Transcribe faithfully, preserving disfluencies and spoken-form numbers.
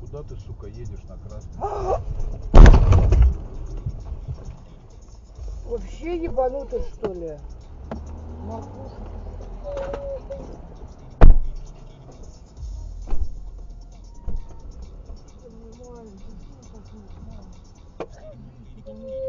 Куда ты, сука, едешь на красный? Вообще ебанутый, что ли? Маркуша. Нормально,